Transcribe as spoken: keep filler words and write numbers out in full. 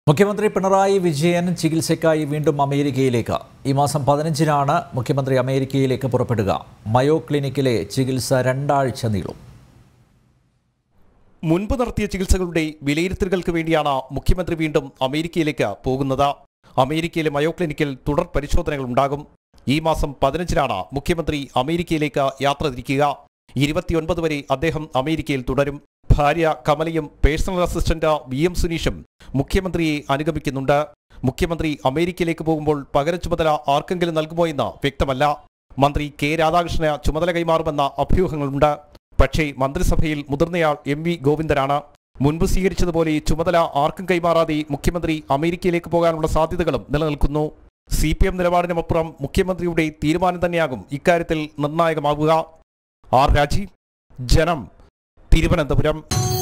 മുഖ്യമന്ത്രി പിണറായി വിജയൻ ചികിത്സയ്ക്കായി വീണ്ടും അമേരിക്കയിലേക്ക്. ഈ മാസം പതിനഞ്ചിനാണ് മുഖ്യമന്ത്രി അമേരിക്കയിലേക്ക് പുറപ്പെടുക. മയോ ക്ലിനിക്കിലെ ചികിത്സ രണ്ടാഴ്ച നീളും. മുൻപ് നടത്തിയ ചികിത്സകളുടെ വിലയിരുത്തലുകൾക്ക് വേണ്ടിയാണ് മുഖ്യമന്ത്രി വീണ്ടും അമേരിക്കയിലേക്ക് പോകുന്നത്. അമേരിക്കയിലെ മയോ ക്ലിനിക്കിൽ തുടർ പരിശോധനകൾ ഉണ്ടാകും. ഈ മാസം പതിനഞ്ചിനാണ് മുഖ്യമന്ത്രി അമേരിക്കയിലേക്ക് യാത്ര തിരിക്കുക. ഇരുപത്തിയൊൻപത് വരെ അദ്ദേഹം അമേരിക്കയിൽ തുടരും. ഭാര്യ കമലയും പേഴ്സണൽ അസിസ്റ്റന്റ് വി എം സുനീഷും മുഖ്യമന്ത്രിയെ അനുഗമിക്കുന്നുണ്ട്. മുഖ്യമന്ത്രി അമേരിക്കയിലേക്ക് പോകുമ്പോൾ പകര ചുമതല ആർക്കെങ്കിലും നൽകുമോ എന്ന് വ്യക്തമല്ല. മന്ത്രി കെ രാധാകൃഷ്ണന് ചുമതല കൈമാറുമെന്ന അഭ്യൂഹങ്ങളുണ്ട്. പക്ഷേ മന്ത്രിസഭയിൽ മുതിർന്നയാൾ എം വി ഗോവിന്ദനാണ്. മുൻപ് സ്വീകരിച്ചതുപോലെ ചുമതല ആർക്കും കൈമാറാതെ മുഖ്യമന്ത്രി അമേരിക്കയിലേക്ക് പോകാനുള്ള സാധ്യതകളും നിലനിൽക്കുന്നു. സി പി എം നിലപാടിനുമപ്പുറം മുഖ്യമന്ത്രിയുടെ തീരുമാനം തന്നെയാകും ഇക്കാര്യത്തിൽ നിർണായകമാവുക. ആർ രാജീവ്, ജനം, തിരുവനന്തപുരം.